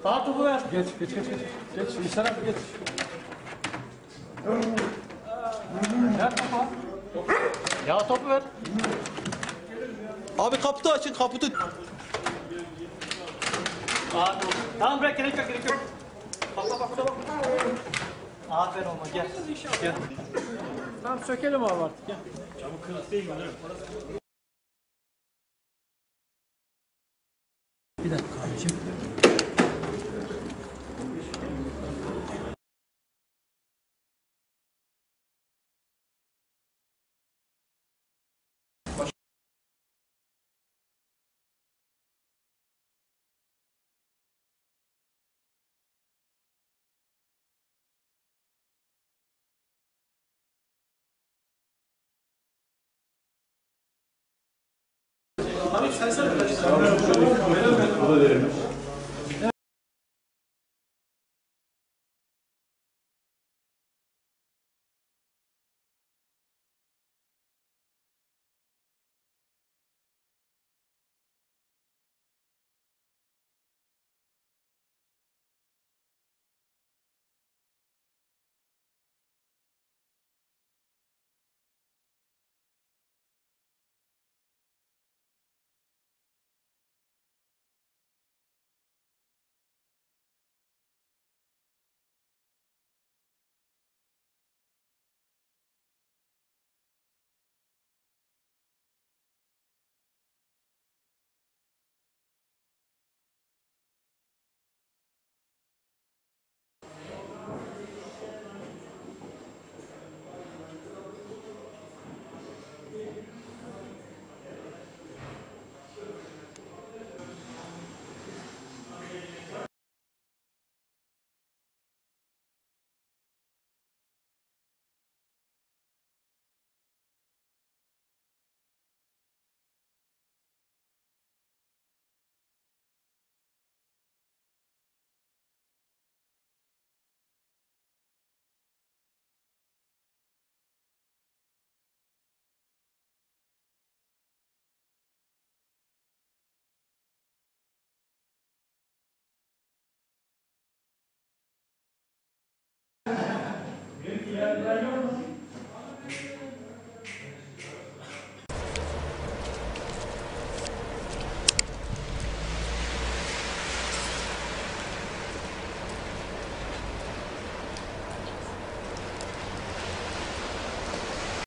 Daha topu ver. Geç. Geç. İhsan abi geç. Ver topu. Ya topu ver. Abi kaputu açın, kaputu. Tamam bırak, gerek yok. Bak. Aferin oğlum, gel. Tamam sökelim abi artık, gel. Çabuk kırık değil mi? Bir dakika abicim. Abi sen Gel.